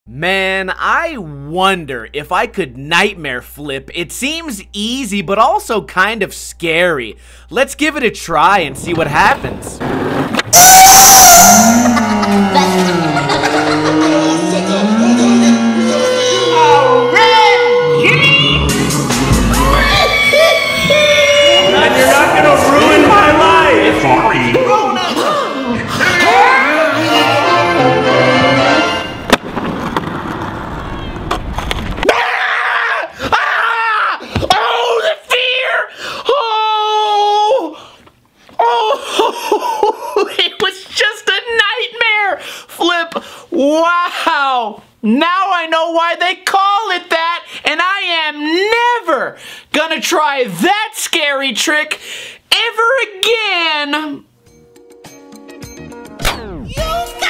Man, I wonder if I could nightmare flip. It seems easy, but also kind of scary. Let's give it a try and see what happens. And you're not gonna ruin my life! Sorry. It was just a nightmare flip. Wow. Now I know why they call it that, and I am never gonna try that scary trick ever again. You've got